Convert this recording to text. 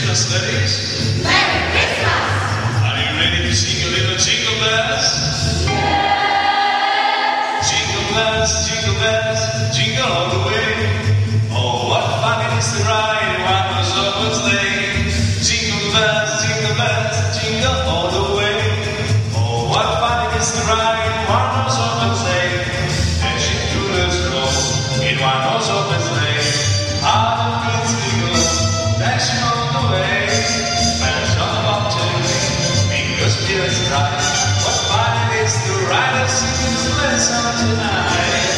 Christmas, ladies. Merry Christmas! Are you ready to sing a little jingle bells? Yes! Jingle bells, jingle all the way. Oh, what fun it is to ride in one of those open sleigh. Jingle bells, jingle all the way. Oh, what fun it is to ride in one of those open sleigh. Dashing through the snow in one of those open sleigh. Out of kids we go, dashing all the way. Bells on the bottom, fingers clear as bright. What fun it is to ride a singing sleigh song tonight.